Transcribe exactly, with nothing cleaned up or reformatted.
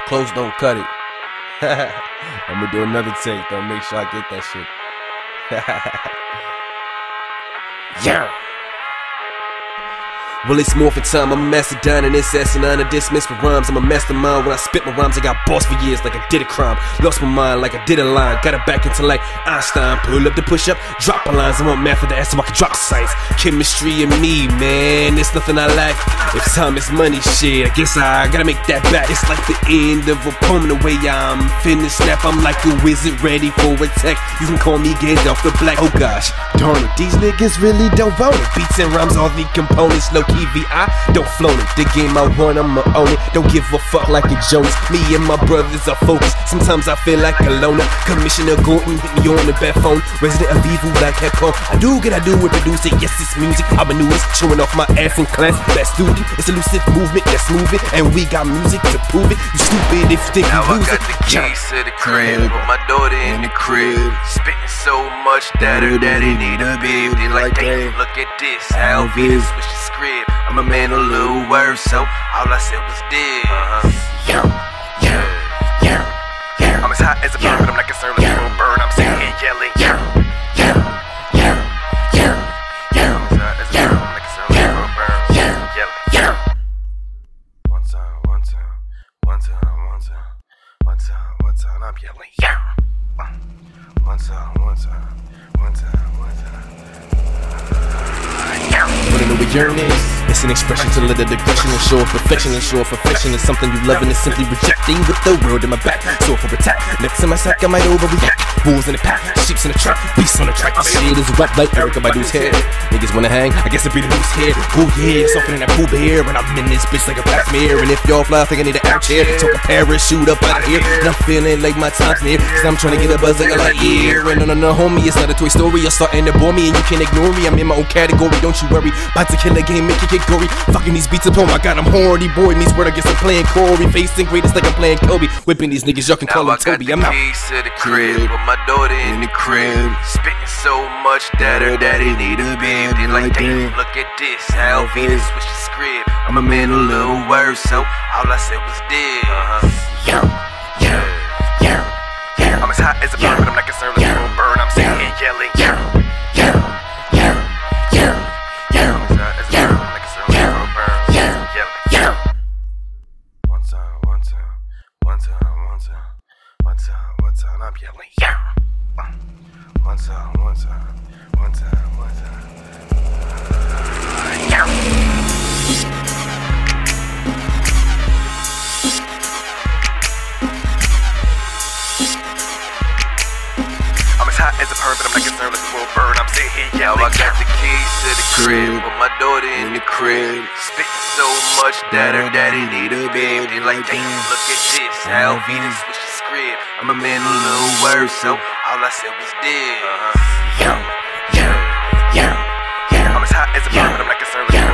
Close don't cut it. I'm gonna do another take though, make sure I get that shit. Yeah. Well, it's morphin' time, I'm a mastodon and it's asinine and dismiss for rhymes. I'm a mastermind when I spit my rhymes. I got boss for years like I did a crime. Lost my mind like I did a line. Got it back into like Einstein. Pull up the push up, drop my lines. I want math for the ass so I can drop the science. Chemistry and me, man, it's nothing I lack. If time is money, shit, I guess I gotta make that back. It's like the end of a poem, the way I'm finna snap. I'm like a wizard ready for attack. You can call me Gandalf the Black. Oh gosh, darn it, these niggas really don't want it. Beats and rhymes, all the components, low key V I don't float it. The game I want, I'ma own it. Don't give a fuck like a Jonas. Me and my brothers are focused. Sometimes I feel like a loner. Commissioner Gordon hit me on the bad phone. Resident of evil like Capcom. I do what I do and produce it. Yes, it's music. I'm a newest, showing off my ass in class. Best student, it's elusive movement that's moving, and we got music to prove it. You stupid if you think now you lose I got it. the keys to the crib, put my daughter in the crib. Spitting so much that her daddy need a baby. They like, damn, look at this. Alvies, switch the script. I'm a man a little worse, so all I said was this. Uh-huh. Yeah, yeah, yeah, yeah. I'm as hot as a bird, but I'm not concerned with yeah. a burn. I'm sitting here yelling. Yeah, yeah, yeah, yeah, yeah. I'm as hot as a bird, I'm not concerned with a burn. Yeah, yelling. yeah. One time, one time, one time, one time, one time, one time. I'm yelling. Yeah. One time, one time, one time, one time. Wanna know what yearning is? It's an expression to let the digression and show of perfection. And show of perfection is something you love and is simply rejecting with the world in my back. So for attack, next time I sack I might overreact. Bulls in the pack, sheeps in the trap, beasts on the track. This shit is a rap like Erykah Badu's hair. Niggas wanna hang, I guess it'd be the loose hair. Oh yeah, softer than that Pooh Bear. And I'm in this bitch like a black mirror. And if y'all fly, I think I need an air chair. Talk a parachute up out of here. And I'm feeling like my time's near, cause I'm trying to get a buzz like a light year. And no, no, no, homie, it's not a Toy Story. You're starting to bore me and you can't ignore me. I'm in my own category, don't you worry. About to kill a game, make it get gory. Fucking these beats up home, I got them horny. Boy, means word, I guess I'm playing Corey. Facing greatest like I'm playing Kobe. Whipping these niggas, y'all can call him Toby. I'm out. Now I got the keys to the crib, put my daughter in the crib. Spitting so much that her daddy need a baby. They like, damn, look at this. Alvies, switch the script. I'm a man a little worse, so all I said was this. Uh-huh. Yeah, yeah, yeah, yeah. I'm as hot as a bird, but I'm not concerned with a burn. I'm sitting here yelling. Yeah, yeah, yeah, yeah, yeah. I'm as hot as a bird, I'm not concerned with a burn. Yeah, Yelling. yeah. One time, one time, one time, one time, one time, one time. I'm yelling. Yeah. One time, one time, one time, one time. Yeah. I'm as hot as a bird, but I'm not concerned with the world burn. I'm sitting here yelling. Now I got the keys to the crib, put my daughter in the crib. Spitting so much that her daddy need a baby. They like, damn, look at this. Alvies, switch the script. I'm a man a little worse, so all I said was this. Uh-huh. Yeah, yeah, yeah, yeah. I'm as hot as a bird, but I'm not concerned with